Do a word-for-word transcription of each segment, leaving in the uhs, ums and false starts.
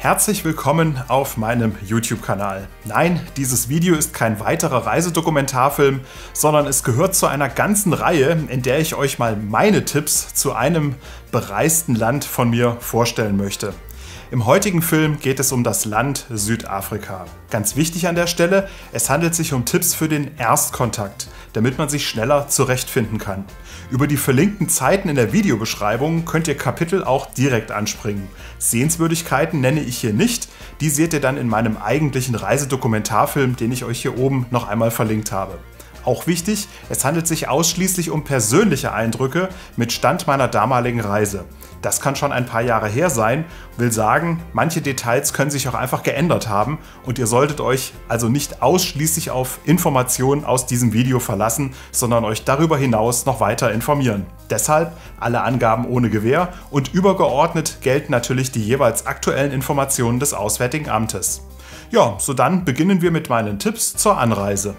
Herzlich willkommen auf meinem YouTube-Kanal. Nein, dieses Video ist kein weiterer Reisedokumentarfilm, sondern es gehört zu einer ganzen Reihe, in der ich euch mal meine Tipps zu einem bereisten Land von mir vorstellen möchte. Im heutigen Film geht es um das Land Südafrika. Ganz wichtig an der Stelle, es handelt sich um Tipps für den Erstkontakt, damit man sich schneller zurechtfinden kann. Über die verlinkten Zeiten in der Videobeschreibung könnt ihr Kapitel auch direkt anspringen. Sehenswürdigkeiten nenne ich hier nicht, die seht ihr dann in meinem eigentlichen Reisedokumentarfilm, den ich euch hier oben noch einmal verlinkt habe. Auch wichtig, es handelt sich ausschließlich um persönliche Eindrücke mit Stand meiner damaligen Reise. Das kann schon ein paar Jahre her sein, will sagen, manche Details können sich auch einfach geändert haben und ihr solltet euch also nicht ausschließlich auf Informationen aus diesem Video verlassen, sondern euch darüber hinaus noch weiter informieren. Deshalb alle Angaben ohne Gewähr und übergeordnet gelten natürlich die jeweils aktuellen Informationen des Auswärtigen Amtes. Ja, so dann beginnen wir mit meinen Tipps zur Anreise.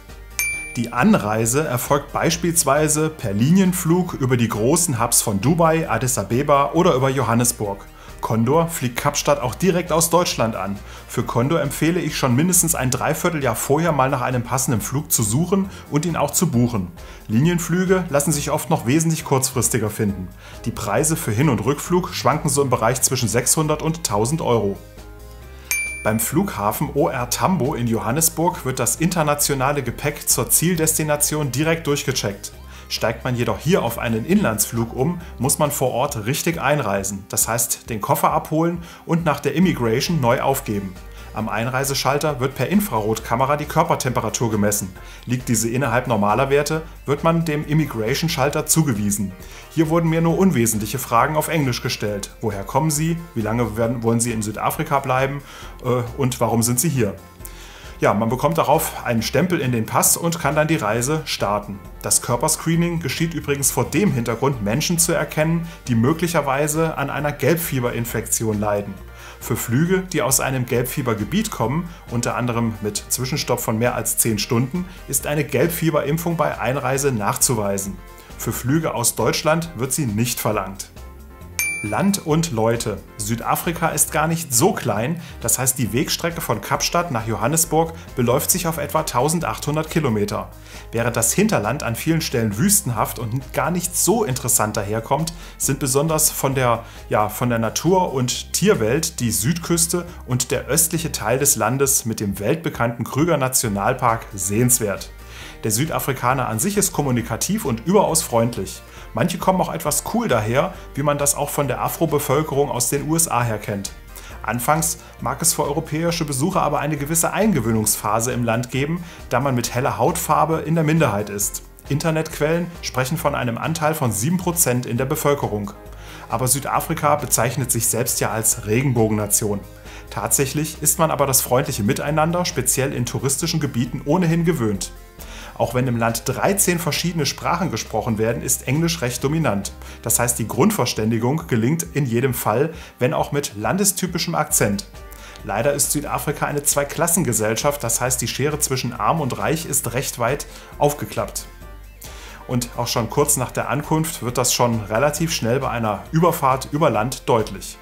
Die Anreise erfolgt beispielsweise per Linienflug über die großen Hubs von Dubai, Addis Abeba oder über Johannesburg. Condor fliegt Kapstadt auch direkt aus Deutschland an. Für Condor empfehle ich schon mindestens ein Dreivierteljahr vorher mal nach einem passenden Flug zu suchen und ihn auch zu buchen. Linienflüge lassen sich oft noch wesentlich kurzfristiger finden. Die Preise für Hin- und Rückflug schwanken so im Bereich zwischen sechshundert und tausend Euro. Beim Flughafen O R Tambo in Johannesburg wird das internationale Gepäck zur Zieldestination direkt durchgecheckt. Steigt man jedoch hier auf einen Inlandsflug um, muss man vor Ort richtig einreisen, das heißt den Koffer abholen und nach der Immigration neu aufgeben. Am Einreiseschalter wird per Infrarotkamera die Körpertemperatur gemessen. Liegt diese innerhalb normaler Werte, wird man dem Immigration-Schalter zugewiesen. Hier wurden mir nur unwesentliche Fragen auf Englisch gestellt. Woher kommen Sie? Wie lange werden, wollen Sie in Südafrika bleiben? Äh, und warum sind Sie hier? Ja, man bekommt darauf einen Stempel in den Pass und kann dann die Reise starten. Das Körperscreening geschieht übrigens vor dem Hintergrund, Menschen zu erkennen, die möglicherweise an einer Gelbfieberinfektion leiden. Für Flüge, die aus einem Gelbfiebergebiet kommen, unter anderem mit Zwischenstopp von mehr als zehn Stunden, ist eine Gelbfieberimpfung bei Einreise nachzuweisen. Für Flüge aus Deutschland wird sie nicht verlangt. Land und Leute. Südafrika ist gar nicht so klein, das heißt die Wegstrecke von Kapstadt nach Johannesburg beläuft sich auf etwa eintausendachthundert Kilometer. Während das Hinterland an vielen Stellen wüstenhaft und gar nicht so interessant daherkommt, sind besonders von der, ja, von der Natur- und Tierwelt die Südküste und der östliche Teil des Landes mit dem weltbekannten Kruger-Nationalpark sehenswert. Der Südafrikaner an sich ist kommunikativ und überaus freundlich. Manche kommen auch etwas cool daher, wie man das auch von der Afro-Bevölkerung aus den U S A her kennt. Anfangs mag es für europäische Besucher aber eine gewisse Eingewöhnungsphase im Land geben, da man mit heller Hautfarbe in der Minderheit ist. Internetquellen sprechen von einem Anteil von sieben Prozent in der Bevölkerung. Aber Südafrika bezeichnet sich selbst ja als Regenbogennation. Tatsächlich ist man aber das freundliche Miteinander, speziell in touristischen Gebieten, ohnehin gewöhnt. Auch wenn im Land dreizehn verschiedene Sprachen gesprochen werden, ist Englisch recht dominant. Das heißt, die Grundverständigung gelingt in jedem Fall, wenn auch mit landestypischem Akzent. Leider ist Südafrika eine Zweiklassengesellschaft, das heißt, die Schere zwischen Arm und Reich ist recht weit aufgeklappt. Und auch schon kurz nach der Ankunft wird das schon relativ schnell bei einer Überfahrt über Land deutlich.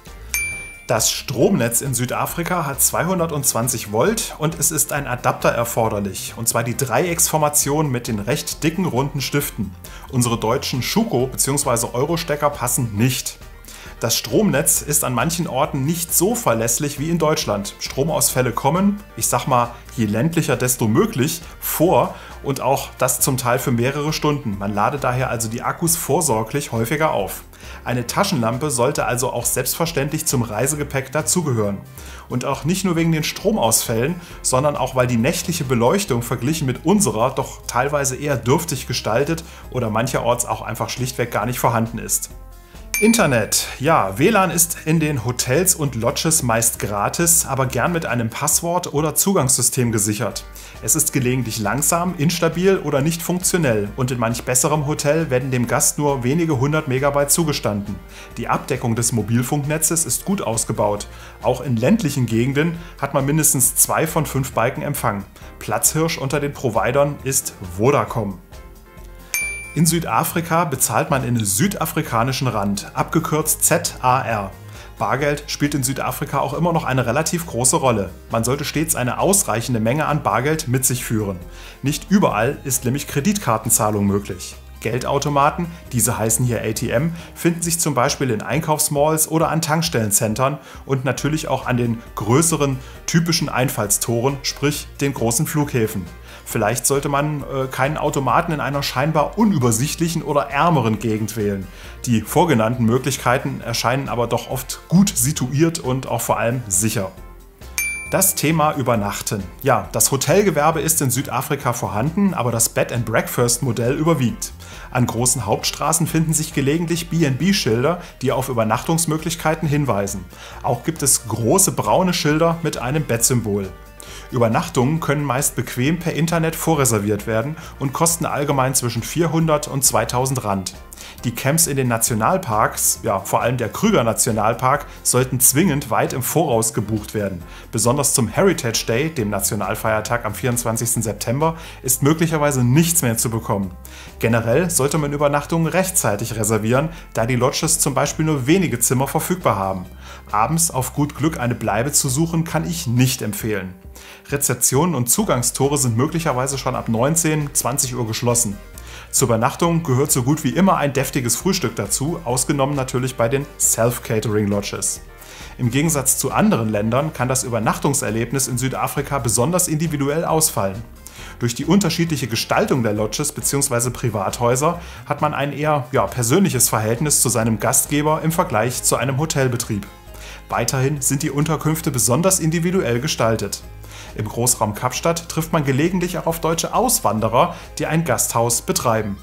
Das Stromnetz in Südafrika hat zweihundertzwanzig Volt und es ist ein Adapter erforderlich, und zwar die Dreiecksformation mit den recht dicken runden Stiften. Unsere deutschen Schuko- bzw. Euro-Stecker passen nicht. Das Stromnetz ist an manchen Orten nicht so verlässlich wie in Deutschland. Stromausfälle kommen, ich sag mal, je ländlicher desto möglich, vor und auch das zum Teil für mehrere Stunden. Man lade daher also die Akkus vorsorglich häufiger auf. Eine Taschenlampe sollte also auch selbstverständlich zum Reisegepäck dazugehören. Und auch nicht nur wegen den Stromausfällen, sondern auch weil die nächtliche Beleuchtung verglichen mit unserer doch teilweise eher dürftig gestaltet oder mancherorts auch einfach schlichtweg gar nicht vorhanden ist. Internet. Ja, W L A N ist in den Hotels und Lodges meist gratis, aber gern mit einem Passwort oder Zugangssystem gesichert. Es ist gelegentlich langsam, instabil oder nicht funktionell und in manch besserem Hotel werden dem Gast nur wenige hundert Megabyte zugestanden. Die Abdeckung des Mobilfunknetzes ist gut ausgebaut. Auch in ländlichen Gegenden hat man mindestens zwei von fünf Balken Empfang. Platzhirsch unter den Providern ist Vodacom. In Südafrika bezahlt man in südafrikanischen Rand, abgekürzt Z A R. Bargeld spielt in Südafrika auch immer noch eine relativ große Rolle. Man sollte stets eine ausreichende Menge an Bargeld mit sich führen. Nicht überall ist nämlich Kreditkartenzahlung möglich. Geldautomaten, diese heißen hier A T M, finden sich zum Beispiel in Einkaufsmalls oder an Tankstellenzentren und natürlich auch an den größeren typischen Einfallstoren, sprich den großen Flughäfen. Vielleicht sollte man äh, keinen Automaten in einer scheinbar unübersichtlichen oder ärmeren Gegend wählen. Die vorgenannten Möglichkeiten erscheinen aber doch oft gut situiert und auch vor allem sicher. Das Thema Übernachten. Ja, das Hotelgewerbe ist in Südafrika vorhanden, aber das Bed-and-Breakfast-Modell überwiegt. An großen Hauptstraßen finden sich gelegentlich B and B-Schilder, die auf Übernachtungsmöglichkeiten hinweisen. Auch gibt es große braune Schilder mit einem Bettsymbol. Übernachtungen können meist bequem per Internet vorreserviert werden und kosten allgemein zwischen vierhundert und zweitausend Rand. Die Camps in den Nationalparks, ja vor allem der Kruger Nationalpark, sollten zwingend weit im Voraus gebucht werden. Besonders zum Heritage Day, dem Nationalfeiertag am vierundzwanzigsten September, ist möglicherweise nichts mehr zu bekommen. Generell sollte man Übernachtungen rechtzeitig reservieren, da die Lodges zum Beispiel nur wenige Zimmer verfügbar haben. Abends auf gut Glück eine Bleibe zu suchen, kann ich nicht empfehlen. Rezeptionen und Zugangstore sind möglicherweise schon ab neunzehn, zwanzig Uhr geschlossen. Zur Übernachtung gehört so gut wie immer ein deftiges Frühstück dazu, ausgenommen natürlich bei den Self-Catering-Lodges. Im Gegensatz zu anderen Ländern kann das Übernachtungserlebnis in Südafrika besonders individuell ausfallen. Durch die unterschiedliche Gestaltung der Lodges bzw. Privathäuser hat man ein eher ja, persönliches Verhältnis zu seinem Gastgeber im Vergleich zu einem Hotelbetrieb. Weiterhin sind die Unterkünfte besonders individuell gestaltet. Im Großraum Kapstadt trifft man gelegentlich auch auf deutsche Auswanderer, die ein Gasthaus betreiben.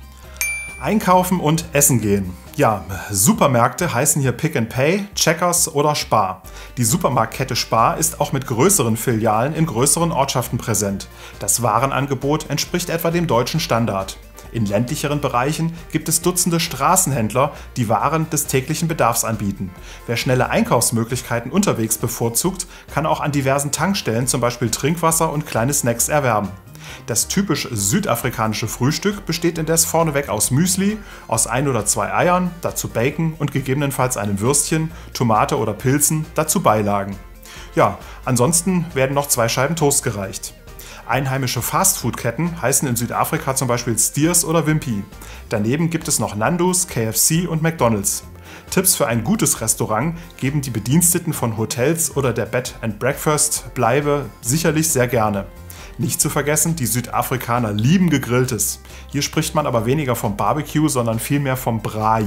Einkaufen und Essen gehen. Ja, Supermärkte heißen hier Pick and Pay, Checkers oder Spar. Die Supermarktkette Spar ist auch mit größeren Filialen in größeren Ortschaften präsent. Das Warenangebot entspricht etwa dem deutschen Standard. In ländlicheren Bereichen gibt es Dutzende Straßenhändler, die Waren des täglichen Bedarfs anbieten. Wer schnelle Einkaufsmöglichkeiten unterwegs bevorzugt, kann auch an diversen Tankstellen zum Beispiel Trinkwasser und kleine Snacks erwerben. Das typisch südafrikanische Frühstück besteht indes vorneweg aus Müsli, aus ein oder zwei Eiern, dazu Bacon und gegebenenfalls einem Würstchen, Tomate oder Pilzen, dazu Beilagen. Ja, ansonsten werden noch zwei Scheiben Toast gereicht. Einheimische Fastfood-Ketten heißen in Südafrika zum Beispiel Steers oder Wimpy. Daneben gibt es noch Nando's, K F C und McDonald's. Tipps für ein gutes Restaurant geben die Bediensteten von Hotels oder der Bed and Breakfast Bleibe sicherlich sehr gerne. Nicht zu vergessen, die Südafrikaner lieben Gegrilltes. Hier spricht man aber weniger vom Barbecue, sondern vielmehr vom Braai.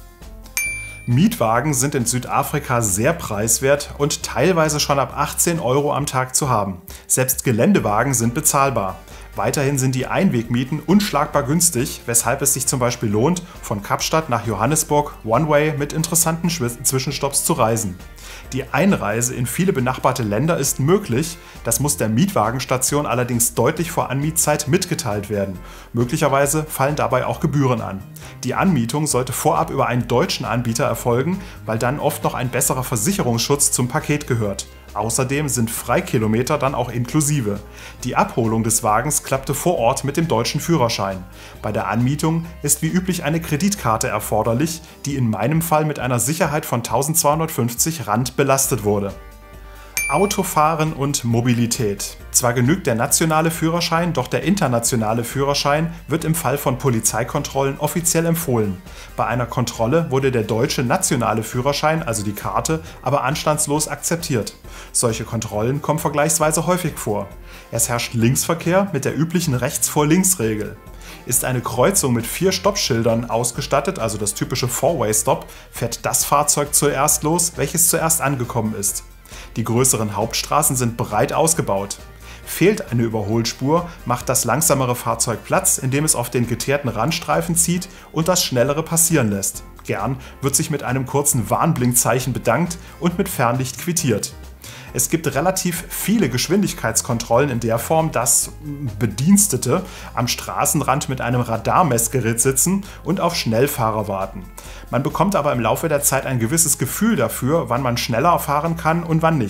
Mietwagen sind in Südafrika sehr preiswert und teilweise schon ab achtzehn Euro am Tag zu haben. Selbst Geländewagen sind bezahlbar. Weiterhin sind die Einwegmieten unschlagbar günstig, weshalb es sich zum Beispiel lohnt, von Kapstadt nach Johannesburg One-Way mit interessanten Zwischenstopps zu reisen. Die Einreise in viele benachbarte Länder ist möglich, das muss der Mietwagenstation allerdings deutlich vor Anmietzeit mitgeteilt werden. Möglicherweise fallen dabei auch Gebühren an. Die Anmietung sollte vorab über einen deutschen Anbieter erfolgen, weil dann oft noch ein besserer Versicherungsschutz zum Paket gehört. Außerdem sind Freikilometer dann auch inklusive. Die Abholung des Wagens klappte vor Ort mit dem deutschen Führerschein. Bei der Anmietung ist wie üblich eine Kreditkarte erforderlich, die in meinem Fall mit einer Sicherheit von eintausendzweihundertfünfzig Rand belastet wurde. Autofahren und Mobilität. Zwar genügt der nationale Führerschein, doch der internationale Führerschein wird im Fall von Polizeikontrollen offiziell empfohlen. Bei einer Kontrolle wurde der deutsche nationale Führerschein, also die Karte, aber anstandslos akzeptiert. Solche Kontrollen kommen vergleichsweise häufig vor. Es herrscht Linksverkehr mit der üblichen Rechts-vor-Links-Regel. Ist eine Kreuzung mit vier Stoppschildern ausgestattet, also das typische Four-Way-Stop, fährt das Fahrzeug zuerst los, welches zuerst angekommen ist. Die größeren Hauptstraßen sind breit ausgebaut. Fehlt eine Überholspur, macht das langsamere Fahrzeug Platz, indem es auf den geteerten Randstreifen zieht und das schnellere passieren lässt. Gern wird sich mit einem kurzen Warnblinkzeichen bedankt und mit Fernlicht quittiert. Es gibt relativ viele Geschwindigkeitskontrollen in der Form, dass Bedienstete am Straßenrand mit einem Radarmessgerät sitzen und auf Schnellfahrer warten. Man bekommt aber im Laufe der Zeit ein gewisses Gefühl dafür, wann man schneller fahren kann und wann nicht.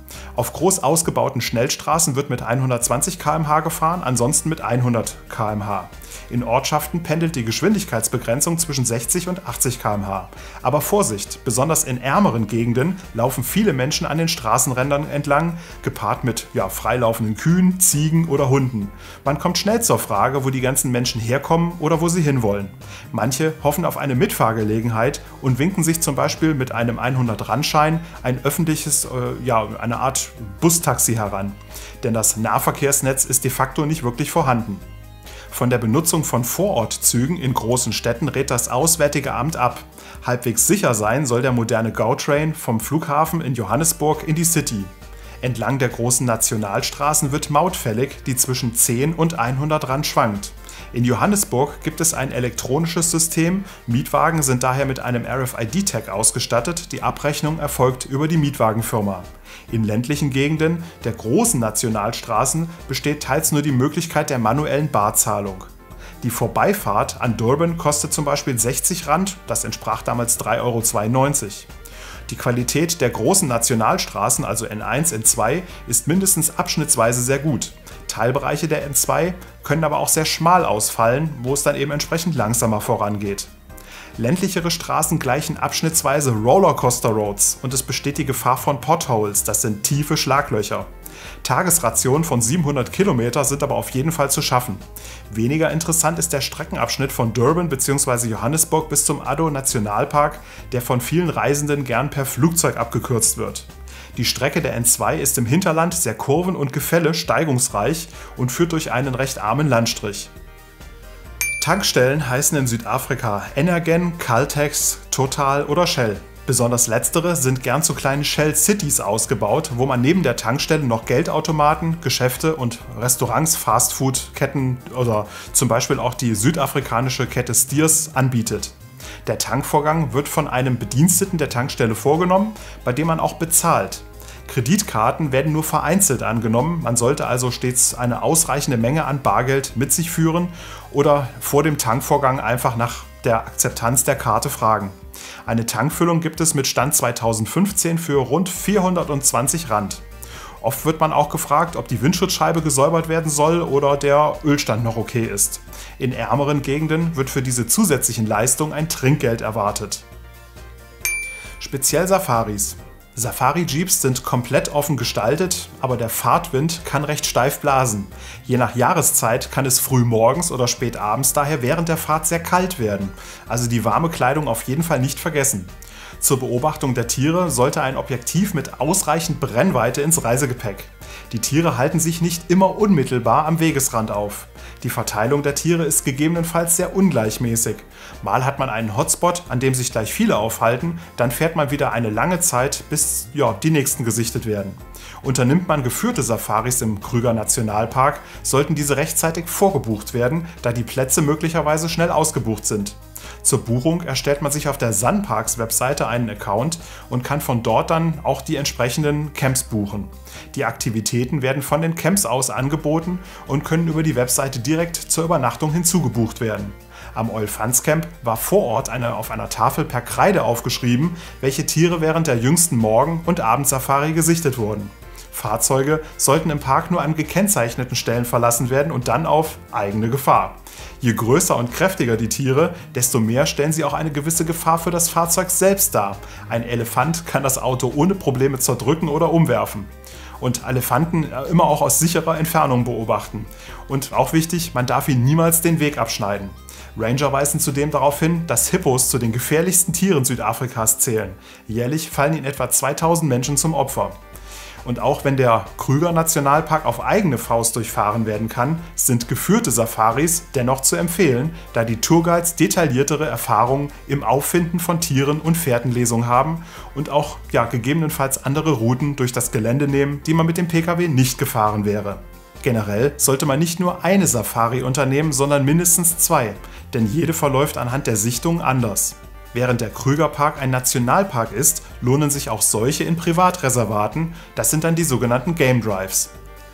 Auf groß ausgebauten Schnellstraßen wird mit hundertzwanzig Kilometer pro Stunde gefahren, ansonsten mit hundert Kilometer pro Stunde. In Ortschaften pendelt die Geschwindigkeitsbegrenzung zwischen sechzig und achtzig Kilometer pro Stunde. Aber Vorsicht, besonders in ärmeren Gegenden laufen viele Menschen an den Straßenrändern entlang, gepaart mit ja, freilaufenden Kühen, Ziegen oder Hunden. Man kommt schnell zur Frage, wo die ganzen Menschen herkommen oder wo sie hinwollen. Manche hoffen auf eine Mitfahrgelegenheit und winken sich zum Beispiel mit einem hundert-Rand-Schein ein öffentliches, äh, ja, eine Art Bustaxi heran. Denn das Nahverkehrsnetz ist de facto nicht wirklich vorhanden. Von der Benutzung von Vorortzügen in großen Städten rät das Auswärtige Amt ab. Halbwegs sicher sein soll der moderne GO-Train vom Flughafen in Johannesburg in die City. Entlang der großen Nationalstraßen wird Maut fällig, die zwischen zehn und hundert Rand schwankt. In Johannesburg gibt es ein elektronisches System, Mietwagen sind daher mit einem R F I D-Tag ausgestattet, die Abrechnung erfolgt über die Mietwagenfirma. In ländlichen Gegenden der großen Nationalstraßen besteht teils nur die Möglichkeit der manuellen Barzahlung. Die Vorbeifahrt an Durban kostet zum Beispiel sechzig Rand, das entsprach damals drei Euro zweiundneunzig. Die Qualität der großen Nationalstraßen, also N eins, N zwei, ist mindestens abschnittsweise sehr gut. Teilbereiche der N zwei können aber auch sehr schmal ausfallen, wo es dann eben entsprechend langsamer vorangeht. Ländlichere Straßen gleichen abschnittsweise Rollercoaster Roads und es besteht die Gefahr von Potholes, das sind tiefe Schlaglöcher. Tagesrationen von siebenhundert Kilometer sind aber auf jeden Fall zu schaffen. Weniger interessant ist der Streckenabschnitt von Durban bzw. Johannesburg bis zum Addo-Nationalpark, der von vielen Reisenden gern per Flugzeug abgekürzt wird. Die Strecke der N zwei ist im Hinterland sehr kurven- und Gefälle steigungsreich und führt durch einen recht armen Landstrich. Tankstellen heißen in Südafrika Energen, Caltex, Total oder Shell. Besonders letztere sind gern zu kleinen Shell-Cities ausgebaut, wo man neben der Tankstelle noch Geldautomaten, Geschäfte und Restaurants, Fastfood-Ketten oder zum Beispiel auch die südafrikanische Kette Steers anbietet. Der Tankvorgang wird von einem Bediensteten der Tankstelle vorgenommen, bei dem man auch bezahlt. Kreditkarten werden nur vereinzelt angenommen, man sollte also stets eine ausreichende Menge an Bargeld mit sich führen oder vor dem Tankvorgang einfach nach der Akzeptanz der Karte fragen. Eine Tankfüllung gibt es mit Stand zweitausendfünfzehn für rund vierhundertzwanzig Rand. Oft wird man auch gefragt, ob die Windschutzscheibe gesäubert werden soll oder der Ölstand noch okay ist. In ärmeren Gegenden wird für diese zusätzlichen Leistungen ein Trinkgeld erwartet. Speziell Safaris. Safari-Jeeps sind komplett offen gestaltet, aber der Fahrtwind kann recht steif blasen. Je nach Jahreszeit kann es früh morgens oder spät abends daher während der Fahrt sehr kalt werden. Also die warme Kleidung auf jeden Fall nicht vergessen. Zur Beobachtung der Tiere sollte ein Objektiv mit ausreichend Brennweite ins Reisegepäck. Die Tiere halten sich nicht immer unmittelbar am Wegesrand auf. Die Verteilung der Tiere ist gegebenenfalls sehr ungleichmäßig. Mal hat man einen Hotspot, an dem sich gleich viele aufhalten, dann fährt man wieder eine lange Zeit, bis ja, die nächsten gesichtet werden. Unternimmt man geführte Safaris im Kruger Nationalpark, sollten diese rechtzeitig vorgebucht werden, da die Plätze möglicherweise schnell ausgebucht sind. Zur Buchung erstellt man sich auf der Sunparks Webseite einen Account und kann von dort dann auch die entsprechenden Camps buchen. Die Aktivitäten werden von den Camps aus angeboten und können über die Webseite direkt zur Übernachtung hinzugebucht werden. Am Olfanz-Camp war vor Ort eine, auf einer Tafel per Kreide aufgeschrieben, welche Tiere während der jüngsten Morgen- und Abendsafari gesichtet wurden. Fahrzeuge sollten im Park nur an gekennzeichneten Stellen verlassen werden und dann auf eigene Gefahr. Je größer und kräftiger die Tiere, desto mehr stellen sie auch eine gewisse Gefahr für das Fahrzeug selbst dar. Ein Elefant kann das Auto ohne Probleme zerdrücken oder umwerfen. Und Elefanten immer auch aus sicherer Entfernung beobachten. Und auch wichtig, man darf ihnen niemals den Weg abschneiden. Ranger weisen zudem darauf hin, dass Hippos zu den gefährlichsten Tieren Südafrikas zählen. Jährlich fallen ihnen etwa zweitausend Menschen zum Opfer. Und auch wenn der Kruger Nationalpark auf eigene Faust durchfahren werden kann, sind geführte Safaris dennoch zu empfehlen, da die Tourguides detailliertere Erfahrungen im Auffinden von Tieren und Fährtenlesung haben und auch ja, gegebenenfalls andere Routen durch das Gelände nehmen, die man mit dem P K W nicht gefahren wäre. Generell sollte man nicht nur eine Safari unternehmen, sondern mindestens zwei, denn jede verläuft anhand der Sichtungen anders. Während der Krugerpark ein Nationalpark ist, lohnen sich auch solche in Privatreservaten, das sind dann die sogenannten Game Drives.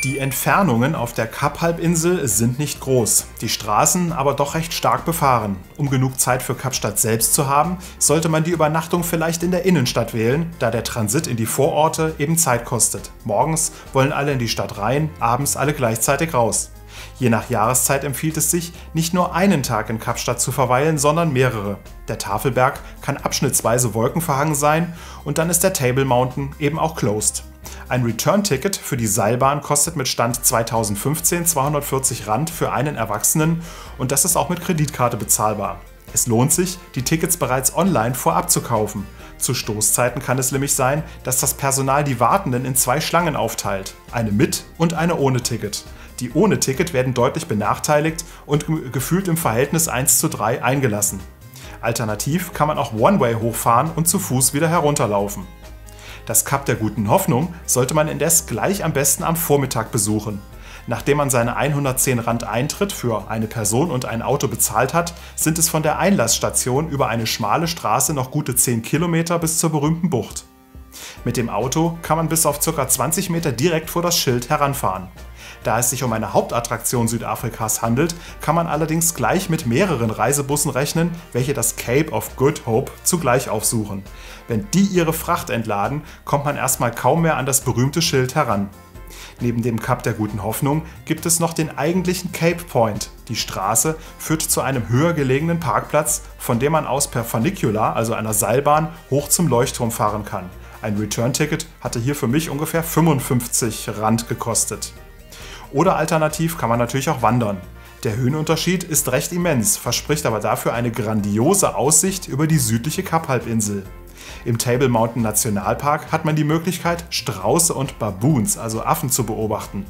Die Entfernungen auf der Kap-Halbinsel sind nicht groß, die Straßen aber doch recht stark befahren. Um genug Zeit für Kapstadt selbst zu haben, sollte man die Übernachtung vielleicht in der Innenstadt wählen, da der Transit in die Vororte eben Zeit kostet. Morgens wollen alle in die Stadt rein, abends alle gleichzeitig raus. Je nach Jahreszeit empfiehlt es sich, nicht nur einen Tag in Kapstadt zu verweilen, sondern mehrere. Der Tafelberg kann abschnittsweise wolkenverhangen sein und dann ist der Table Mountain eben auch closed. Ein Return-Ticket für die Seilbahn kostet mit Stand zweitausendfünfzehn zweihundertvierzig Rand für einen Erwachsenen und das ist auch mit Kreditkarte bezahlbar. Es lohnt sich, die Tickets bereits online vorab zu kaufen. Zu Stoßzeiten kann es nämlich sein, dass das Personal die Wartenden in zwei Schlangen aufteilt, eine mit und eine ohne Ticket. Die ohne Ticket werden deutlich benachteiligt und gefühlt im Verhältnis eins zu drei eingelassen. Alternativ kann man auch One-Way hochfahren und zu Fuß wieder herunterlaufen. Das Kap der Guten Hoffnung sollte man indes gleich am besten am Vormittag besuchen. Nachdem man seine hundertzehn Rand Eintritt für eine Person und ein Auto bezahlt hat, sind es von der Einlassstation über eine schmale Straße noch gute zehn Kilometer bis zur berühmten Bucht. Mit dem Auto kann man bis auf ca. zwanzig Meter direkt vor das Schild heranfahren. Da es sich um eine Hauptattraktion Südafrikas handelt, kann man allerdings gleich mit mehreren Reisebussen rechnen, welche das Cape of Good Hope zugleich aufsuchen. Wenn die ihre Fracht entladen, kommt man erstmal kaum mehr an das berühmte Schild heran. Neben dem Kap der Guten Hoffnung gibt es noch den eigentlichen Cape Point. Die Straße führt zu einem höher gelegenen Parkplatz, von dem man aus per Funicular, also einer Seilbahn, hoch zum Leuchtturm fahren kann. Ein Return-Ticket hatte hier für mich ungefähr fünfundfünfzig Rand gekostet. Oder alternativ kann man natürlich auch wandern. Der Höhenunterschied ist recht immens, verspricht aber dafür eine grandiose Aussicht über die südliche Kap-Halbinsel. Im Table Mountain Nationalpark hat man die Möglichkeit, Strauße und Baboons, also Affen, zu beobachten.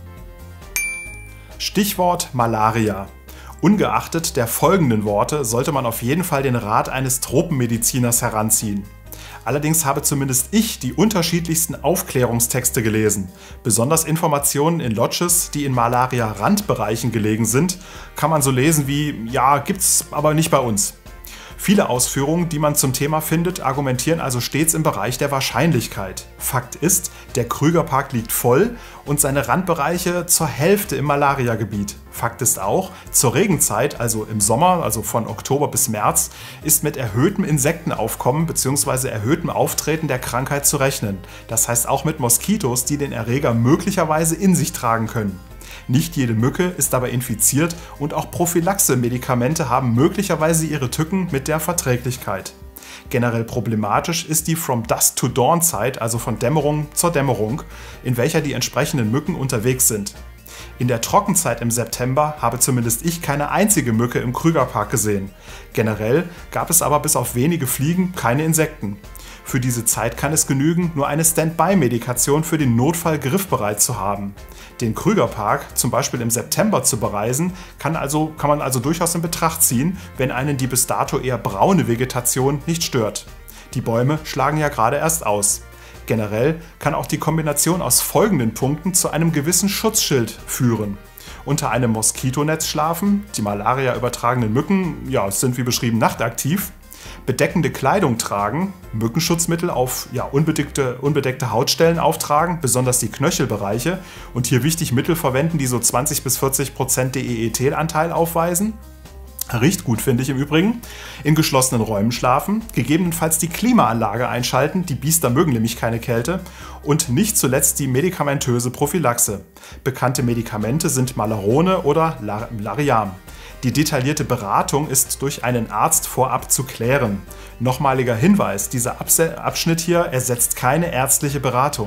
Stichwort Malaria. Ungeachtet der folgenden Worte sollte man auf jeden Fall den Rat eines Tropenmediziners heranziehen. Allerdings habe zumindest ich die unterschiedlichsten Aufklärungstexte gelesen. Besonders Informationen in Lodges, die in Malaria-Randbereichen gelegen sind, kann man so lesen wie „Ja, gibt's aber nicht bei uns". Viele Ausführungen, die man zum Thema findet, argumentieren also stets im Bereich der Wahrscheinlichkeit. Fakt ist, der Krügerpark liegt voll und seine Randbereiche zur Hälfte im Malariagebiet. Fakt ist auch, zur Regenzeit, also im Sommer, also von Oktober bis März, ist mit erhöhtem Insektenaufkommen bzw. erhöhtem Auftreten der Krankheit zu rechnen. Das heißt auch mit Moskitos, die den Erreger möglicherweise in sich tragen können. Nicht jede Mücke ist aber infiziert und auch Prophylaxe-Medikamente haben möglicherweise ihre Tücken mit der Verträglichkeit. Generell problematisch ist die From Dusk to Dawn Zeit, also von Dämmerung zur Dämmerung, in welcher die entsprechenden Mücken unterwegs sind. In der Trockenzeit im September habe zumindest ich keine einzige Mücke im Krügerpark gesehen. Generell gab es aber bis auf wenige Fliegen keine Insekten. Für diese Zeit kann es genügen, nur eine Standby-Medikation für den Notfall griffbereit zu haben. Den Krügerpark zum Beispiel im September zu bereisen, kann, also, kann man also durchaus in Betracht ziehen, wenn einen die bis dato eher braune Vegetation nicht stört. Die Bäume schlagen ja gerade erst aus. Generell kann auch die Kombination aus folgenden Punkten zu einem gewissen Schutzschild führen. Unter einem Moskitonetz schlafen, die Malaria übertragenden Mücken ja, sind wie beschrieben nachtaktiv. Bedeckende Kleidung tragen, Mückenschutzmittel auf ja, unbedeckte, unbedeckte Hautstellen auftragen, besonders die Knöchelbereiche und hier wichtig Mittel verwenden, die so zwanzig bis vierzig Prozent D E E T-Anteil aufweisen. Riecht gut, finde ich im Übrigen. In geschlossenen Räumen schlafen, gegebenenfalls die Klimaanlage einschalten, die Biester mögen nämlich keine Kälte, und nicht zuletzt die medikamentöse Prophylaxe. Bekannte Medikamente sind Malarone oder Lariam. Die detaillierte Beratung ist durch einen Arzt vorab zu klären. Nochmaliger Hinweis, dieser Abschnitt hier ersetzt keine ärztliche Beratung.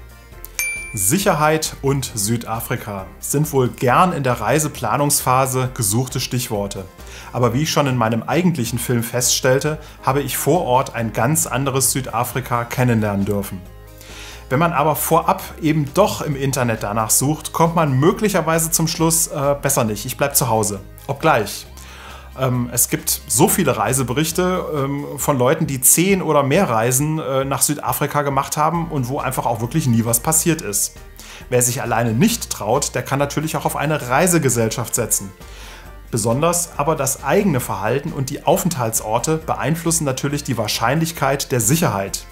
Sicherheit und Südafrika sind wohl gern in der Reiseplanungsphase gesuchte Stichworte. Aber wie ich schon in meinem eigentlichen Film feststellte, habe ich vor Ort ein ganz anderes Südafrika kennenlernen dürfen. Wenn man aber vorab eben doch im Internet danach sucht, kommt man möglicherweise zum Schluss, äh, besser nicht, ich bleib zu Hause. Obgleich. Ähm, es gibt so viele Reiseberichte ähm, von Leuten, die zehn oder mehr Reisen äh, nach Südafrika gemacht haben und wo einfach auch wirklich nie was passiert ist. Wer sich alleine nicht traut, der kann natürlich auch auf eine Reisegesellschaft setzen. Besonders aber das eigene Verhalten und die Aufenthaltsorte beeinflussen natürlich die Wahrscheinlichkeit der Sicherheit.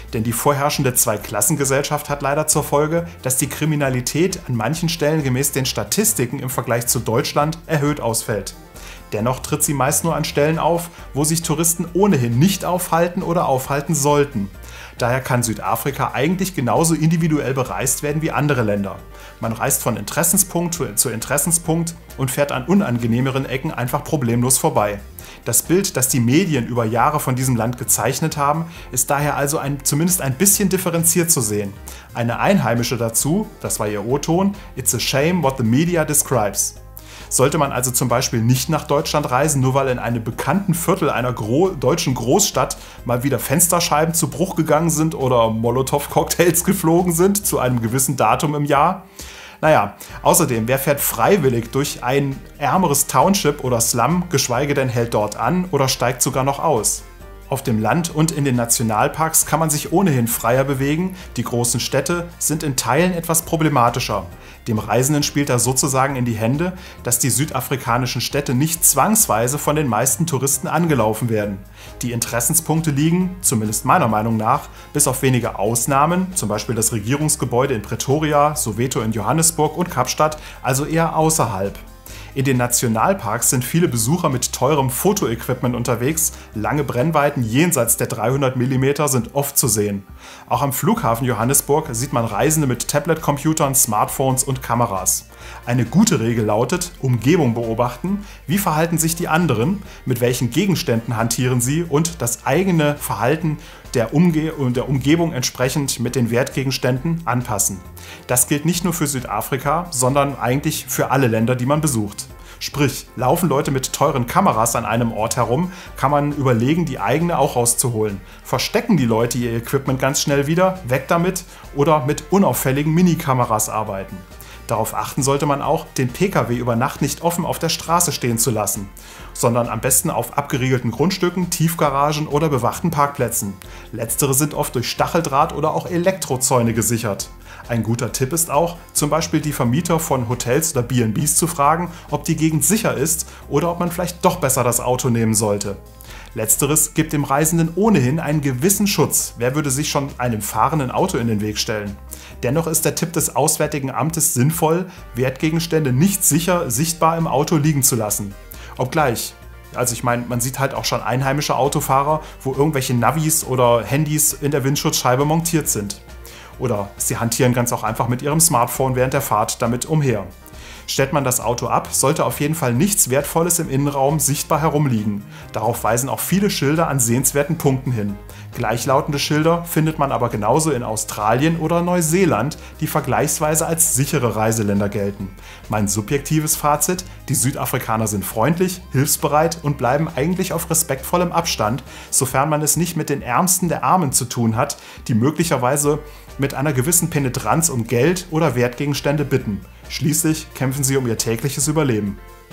Denn die vorherrschende Zweiklassengesellschaft hat leider zur Folge, dass die Kriminalität an manchen Stellen gemäß den Statistiken im Vergleich zu Deutschland erhöht ausfällt. Dennoch tritt sie meist nur an Stellen auf, wo sich Touristen ohnehin nicht aufhalten oder aufhalten sollten. Daher kann Südafrika eigentlich genauso individuell bereist werden wie andere Länder. Man reist von Interessenspunkt zu Interessenspunkt und fährt an unangenehmeren Ecken einfach problemlos vorbei. Das Bild, das die Medien über Jahre von diesem Land gezeichnet haben, ist daher also ein, zumindest ein bisschen differenziert zu sehen. Eine Einheimische dazu, das war ihr O-Ton, "It's a shame what the media describes." Sollte man also zum Beispiel nicht nach Deutschland reisen, nur weil in einem bekannten Viertel einer gro- deutschen Großstadt mal wieder Fensterscheiben zu Bruch gegangen sind oder Molotow-Cocktails geflogen sind zu einem gewissen Datum im Jahr? Naja, außerdem, wer fährt freiwillig durch ein ärmeres Township oder Slum, geschweige denn hält dort an oder steigt sogar noch aus? Auf dem Land und in den Nationalparks kann man sich ohnehin freier bewegen, die großen Städte sind in Teilen etwas problematischer. Dem Reisenden spielt da sozusagen in die Hände, dass die südafrikanischen Städte nicht zwangsweise von den meisten Touristen angelaufen werden. Die Interessenspunkte liegen, zumindest meiner Meinung nach, bis auf wenige Ausnahmen, zum Beispiel das Regierungsgebäude in Pretoria, Soweto in Johannesburg und Kapstadt, also eher außerhalb. In den Nationalparks sind viele Besucher mit teurem Fotoequipment unterwegs, lange Brennweiten jenseits der dreihundert Millimeter sind oft zu sehen. Auch am Flughafen Johannesburg sieht man Reisende mit Tablet-Computern, Smartphones und Kameras. Eine gute Regel lautet: Umgebung beobachten, wie verhalten sich die anderen, mit welchen Gegenständen hantieren sie und das eigene Verhalten der, Umge der Umgebung entsprechend mit den Wertgegenständen anpassen. Das gilt nicht nur für Südafrika, sondern eigentlich für alle Länder, die man besucht. Sprich, laufen Leute mit teuren Kameras an einem Ort herum, kann man überlegen, die eigene auch rauszuholen. Verstecken die Leute ihr Equipment ganz schnell wieder, weg damit, oder mit unauffälligen Minikameras arbeiten. Darauf achten sollte man auch, den Pkw über Nacht nicht offen auf der Straße stehen zu lassen, sondern am besten auf abgeriegelten Grundstücken, Tiefgaragen oder bewachten Parkplätzen. Letztere sind oft durch Stacheldraht oder auch Elektrozäune gesichert. Ein guter Tipp ist auch, zum Beispiel die Vermieter von Hotels oder B and Bs zu fragen, ob die Gegend sicher ist oder ob man vielleicht doch besser das Auto nehmen sollte. Letzteres gibt dem Reisenden ohnehin einen gewissen Schutz. Wer würde sich schon einem fahrenden Auto in den Weg stellen? Dennoch ist der Tipp des Auswärtigen Amtes sinnvoll, Wertgegenstände nicht sicher sichtbar im Auto liegen zu lassen. Obgleich, also ich meine, man sieht halt auch schon einheimische Autofahrer, wo irgendwelche Navis oder Handys in der Windschutzscheibe montiert sind. Oder sie hantieren ganz auch einfach mit ihrem Smartphone während der Fahrt damit umher. Stellt man das Auto ab, sollte auf jeden Fall nichts Wertvolles im Innenraum sichtbar herumliegen. Darauf weisen auch viele Schilder an sehenswerten Punkten hin. Gleichlautende Schilder findet man aber genauso in Australien oder Neuseeland, die vergleichsweise als sichere Reiseländer gelten. Mein subjektives Fazit: Die Südafrikaner sind freundlich, hilfsbereit und bleiben eigentlich auf respektvollem Abstand, sofern man es nicht mit den Ärmsten der Armen zu tun hat, die möglicherweise mit einer gewissen Penetranz um Geld oder Wertgegenstände bitten. Schließlich kämpfen sie um ihr tägliches Überleben.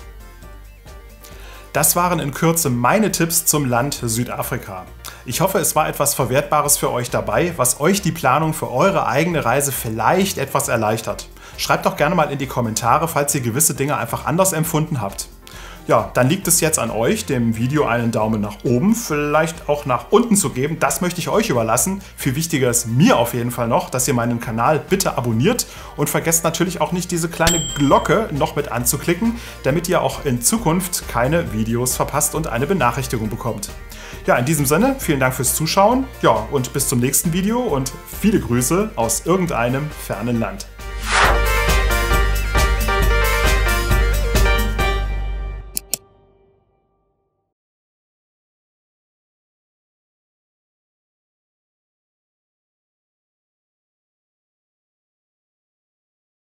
Das waren in Kürze meine Tipps zum Land Südafrika. Ich hoffe, es war etwas Verwertbares für euch dabei, was euch die Planung für eure eigene Reise vielleicht etwas erleichtert. Schreibt doch gerne mal in die Kommentare, falls ihr gewisse Dinge einfach anders empfunden habt. Ja, dann liegt es jetzt an euch, dem Video einen Daumen nach oben, vielleicht auch nach unten zu geben. Das möchte ich euch überlassen. Viel wichtiger ist mir auf jeden Fall noch, dass ihr meinen Kanal bitte abonniert und vergesst natürlich auch nicht, diese kleine Glocke noch mit anzuklicken, damit ihr auch in Zukunft keine Videos verpasst und eine Benachrichtigung bekommt. Ja, in diesem Sinne, vielen Dank fürs Zuschauen. Ja, und bis zum nächsten Video und viele Grüße aus irgendeinem fernen Land.